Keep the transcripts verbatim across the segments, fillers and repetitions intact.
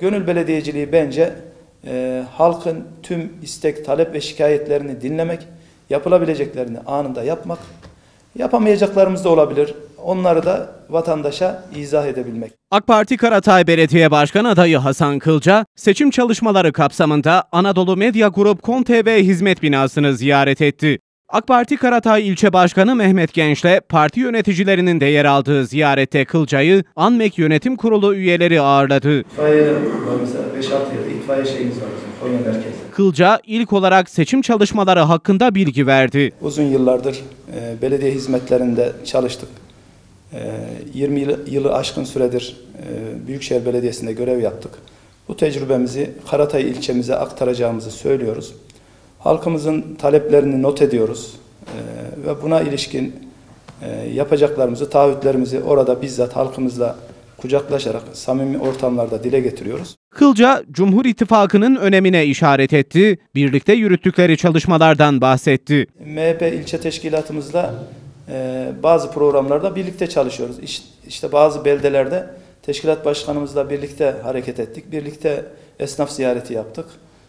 Gönül belediyeciliği bence e, halkın tüm istek, talep ve şikayetlerini dinlemek, yapılabileceklerini anında yapmak, yapamayacaklarımız da olabilir. Onları da vatandaşa izah edebilmek. AK Parti Karatay Belediye Başkan adayı Hasan Kılca, seçim çalışmaları kapsamında Anadolu Medya Grup nokta com nokta tr hizmet binasını ziyaret etti. AK Parti Karatay İlçe Başkanı Mehmet Genç'le parti yöneticilerinin de yer aldığı ziyarette Kılca'yı ANMEK Yönetim Kurulu üyeleri ağırladı. İtfaiye var mesela beş altı yıl itfaiye şeyimiz var bizim Konya merkezde. Kılca ilk olarak seçim çalışmaları hakkında bilgi verdi. Uzun yıllardır e, belediye hizmetlerinde çalıştık. E, yirmi yılı, yılı aşkın süredir e, Büyükşehir Belediyesi'nde görev yaptık. Bu tecrübemizi Karatay ilçemize aktaracağımızı söylüyoruz. Halkımızın taleplerini not ediyoruz ee, ve buna ilişkin e, yapacaklarımızı, taahhütlerimizi orada bizzat halkımızla kucaklaşarak samimi ortamlarda dile getiriyoruz. Kılca, Cumhur İttifakı'nın önemine işaret etti, birlikte yürüttükleri çalışmalardan bahsetti. M H P ilçe teşkilatımızla e, bazı programlarda birlikte çalışıyoruz. İşte, işte bazı beldelerde teşkilat başkanımızla birlikte hareket ettik, birlikte esnaf ziyareti yaptık.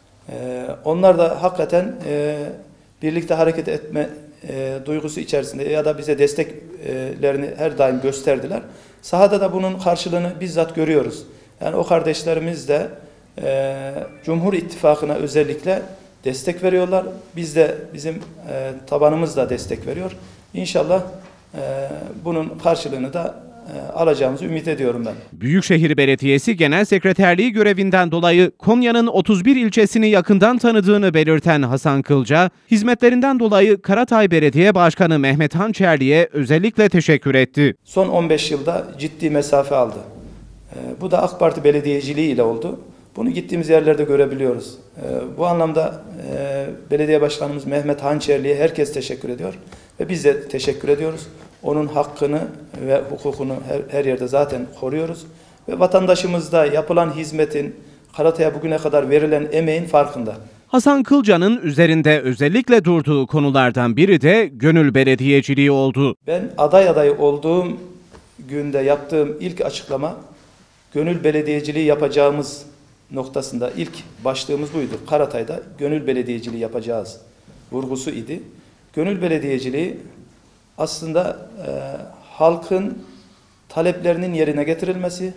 Ee, onlar da hakikaten e, birlikte hareket etme e, duygusu içerisinde ya da bize desteklerini her daim gösterdiler. Sahada da bunun karşılığını bizzat görüyoruz. Yani o kardeşlerimiz de e, Cumhur İttifakı'na özellikle destek veriyorlar. Biz de bizim e, tabanımız da destek veriyor. İnşallah e, bunun karşılığını da alacağımızı ümit ediyorum ben. Büyükşehir Belediyesi Genel Sekreterliği görevinden dolayı Konya'nın otuz bir ilçesini yakından tanıdığını belirten Hasan Kılca, hizmetlerinden dolayı Karatay Belediye Başkanı Mehmet Hançerli'ye özellikle teşekkür etti. Son on beş yılda ciddi mesafe aldı. Bu da AK Parti belediyeciliği ile oldu. Bunu gittiğimiz yerlerde görebiliyoruz. Bu anlamda belediye başkanımız Mehmet Hançerli'ye herkes teşekkür ediyor ve biz de teşekkür ediyoruz. Onun hakkını ve hukukunu her, her yerde zaten koruyoruz. Ve vatandaşımızda yapılan hizmetin, Karatay'a bugüne kadar verilen emeğin farkında. Hasan Kılca'nın üzerinde özellikle durduğu konulardan biri de gönül belediyeciliği oldu. Ben aday adayı olduğum günde yaptığım ilk açıklama, gönül belediyeciliği yapacağımız noktasında ilk başlığımız buydu. Karatay'da gönül belediyeciliği yapacağız vurgusu idi. Gönül belediyeciliği aslında e, halkın taleplerinin yerine getirilmesi,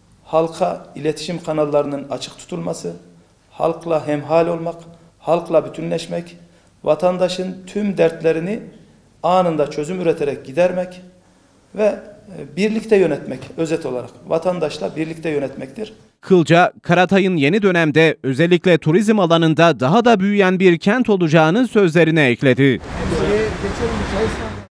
halka iletişim kanallarının açık tutulması, halkla hemhal olmak, halkla bütünleşmek, vatandaşın tüm dertlerini anında çözüm üreterek gidermek ve e, birlikte yönetmek, özet olarak vatandaşla birlikte yönetmektir. Kılca, Karatay'ın yeni dönemde özellikle turizm alanında daha da büyüyen bir kent olacağını sözlerine ekledi.